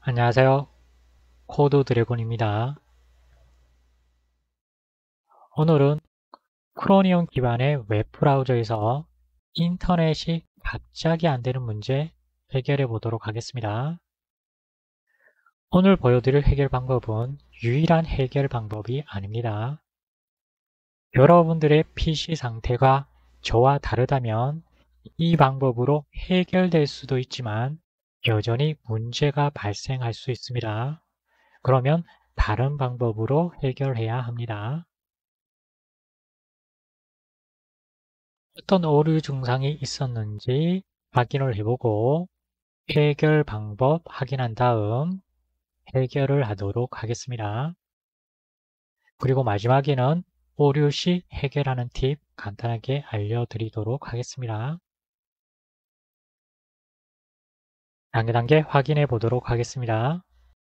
안녕하세요. 코드 드래곤입니다. 오늘은 크로니엄 기반의 웹브라우저에서 인터넷이 갑자기 안 되는 문제 해결해 보도록 하겠습니다. 오늘 보여드릴 해결 방법은 유일한 해결 방법이 아닙니다. 여러분들의 PC 상태가 저와 다르다면 이 방법으로 해결될 수도 있지만 여전히 문제가 발생할 수 있습니다. 그러면 다른 방법으로 해결해야 합니다. 어떤 오류 증상이 있었는지 확인을 해보고 해결 방법 확인한 다음 해결을 하도록 하겠습니다. 그리고 마지막에는 오류 시 해결하는 팁 간단하게 알려드리도록 하겠습니다. 단계 확인해 보도록 하겠습니다.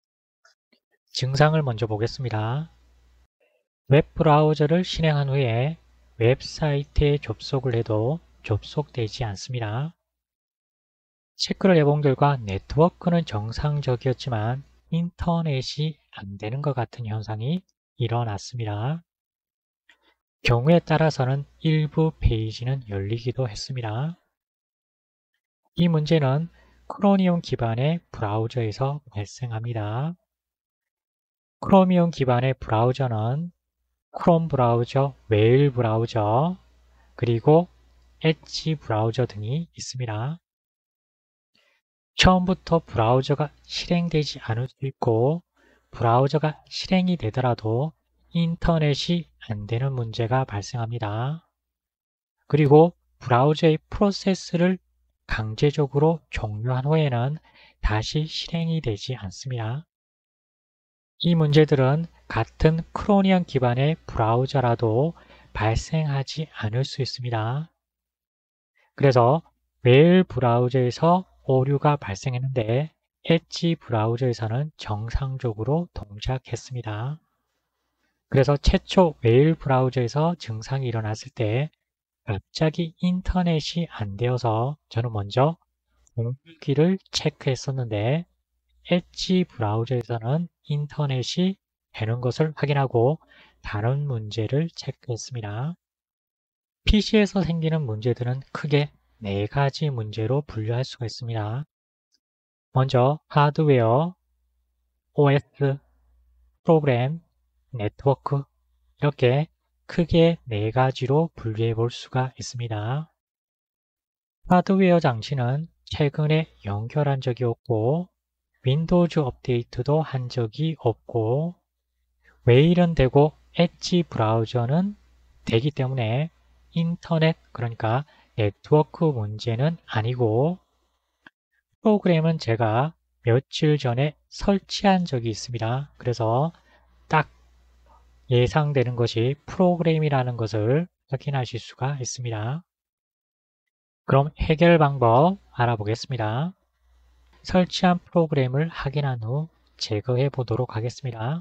증상을 먼저 보겠습니다. 웹브라우저를 실행한 후에 웹사이트에 접속을 해도 접속되지 않습니다. 체크를 해본 결과 네트워크는 정상적이었지만 인터넷이 안 되는 것 같은 현상이 일어났습니다. 경우에 따라서는 일부 페이지는 열리기도 했습니다. 이 문제는 크로미움 기반의 브라우저에서 발생합니다. 크로미움 기반의 브라우저는 크롬 브라우저, 웨일 브라우저, 그리고 엣지 브라우저 등이 있습니다. 처음부터 브라우저가 실행되지 않을 수 있고 브라우저가 실행이 되더라도 인터넷이 안 되는 문제가 발생합니다. 그리고 브라우저의 프로세스를 강제적으로 종료한 후에는 다시 실행이 되지 않습니다. 이 문제들은 같은 크로니엄 기반의 브라우저라도 발생하지 않을 수 있습니다. 그래서 웨일 브라우저에서 오류가 발생했는데 엣지 브라우저에서는 정상적으로 동작했습니다. 그래서 최초 웨일 브라우저에서 증상이 일어났을 때 갑자기 인터넷이 안 되어서 저는 먼저 공유기를 체크했었는데 엣지 브라우저에서는 인터넷이 되는 것을 확인하고 다른 문제를 체크했습니다. PC에서 생기는 문제들은 크게 4가지 문제로 분류할 수가 있습니다. 먼저 하드웨어, OS, 프로그램, 네트워크 이렇게 크게 4가지로 분류해 볼 수가 있습니다. 하드웨어 장치는 최근에 연결한 적이 없고 윈도우즈 업데이트도 한 적이 없고 웨일은 되고 엣지 브라우저는 되기 때문에 인터넷 그러니까 네트워크 문제는 아니고 프로그램은 제가 며칠 전에 설치한 적이 있습니다. 그래서 딱 예상되는 것이 프로그램이라는 것을 확인하실 수가 있습니다. 그럼 해결 방법 알아보겠습니다. 설치한 프로그램을 확인한 후 제거해 보도록 하겠습니다.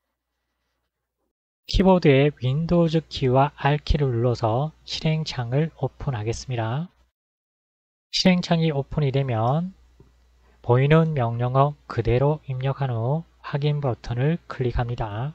키보드의 윈도우즈 키와 R키를 눌러서 실행창을 오픈하겠습니다. 실행창이 오픈이 되면 보이는 명령어 그대로 입력한 후 확인 버튼을 클릭합니다.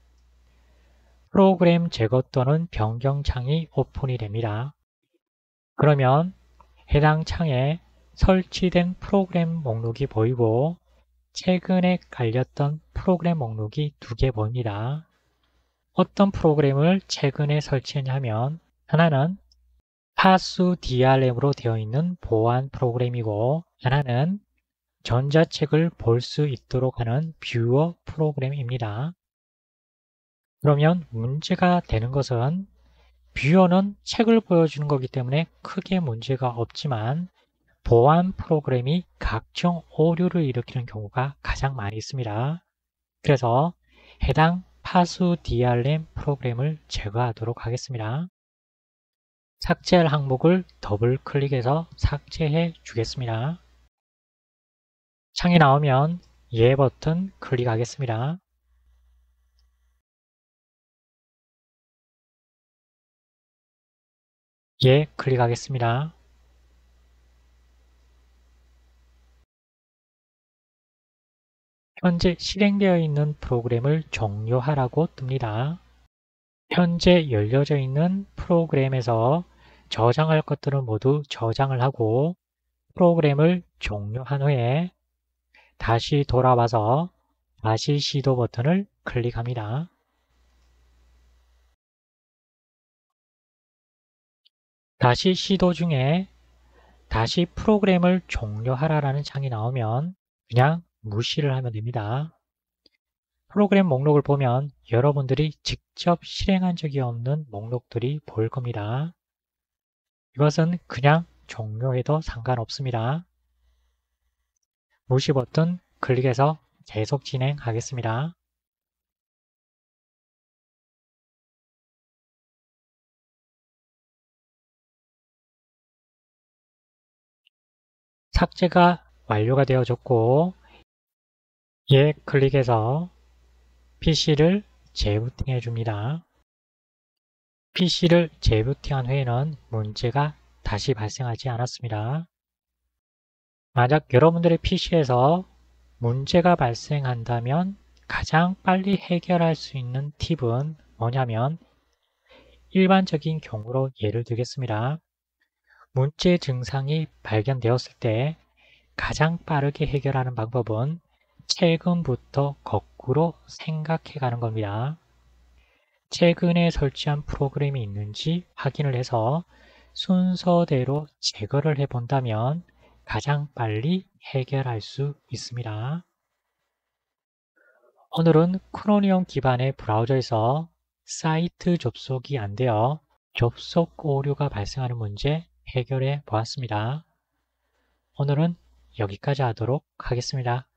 프로그램 제거 또는 변경 창이 오픈이 됩니다. 그러면 해당 창에 설치된 프로그램 목록이 보이고 최근에 깔렸던 프로그램 목록이 2개 보입니다. 어떤 프로그램을 최근에 설치했냐 하면 하나는 파수 DRM으로 되어 있는 보안 프로그램이고 하나는 전자책을 볼 수 있도록 하는 뷰어 프로그램입니다. 그러면 문제가 되는 것은 뷰어는 책을 보여주는 거기 때문에 크게 문제가 없지만 보안 프로그램이 각종 오류를 일으키는 경우가 가장 많이 있습니다. 그래서 해당 파수 DRM 프로그램을 제거하도록 하겠습니다. 삭제할 항목을 더블 클릭해서 삭제해 주겠습니다. 창이 나오면 예 버튼 클릭하겠습니다. 예 클릭하겠습니다. 현재 실행되어 있는 프로그램을 종료하라고 뜹니다. 현재 열려져 있는 프로그램에서 저장할 것들은 모두 저장을 하고 프로그램을 종료한 후에 다시 돌아와서 다시 시도 버튼을 클릭합니다. 다시 시도 중에 다시 프로그램을 종료하라는 창이 나오면 그냥 무시를 하면 됩니다. 프로그램 목록을 보면 여러분들이 직접 실행한 적이 없는 목록들이 보일 겁니다. 이것은 그냥 종료해도 상관없습니다. 무시 버튼 클릭해서 계속 진행하겠습니다. 삭제가 완료가 되어졌고 예 클릭해서 PC를 재부팅해 줍니다. PC를 재부팅한 후에는 문제가 다시 발생하지 않았습니다. 만약 여러분들의 PC에서 문제가 발생한다면 가장 빨리 해결할 수 있는 팁은 뭐냐면 일반적인 경우로 예를 들겠습니다. 문제 증상이 발견되었을 때 가장 빠르게 해결하는 방법은 최근부터 거꾸로 생각해 가는 겁니다. 최근에 설치한 프로그램이 있는지 확인을 해서 순서대로 제거를 해 본다면 가장 빨리 해결할 수 있습니다. 오늘은 크로니엄 기반의 브라우저에서 사이트 접속이 안 되어 접속 오류가 발생하는 문제 해결해 보았습니다. 오늘은 여기까지 하도록 하겠습니다.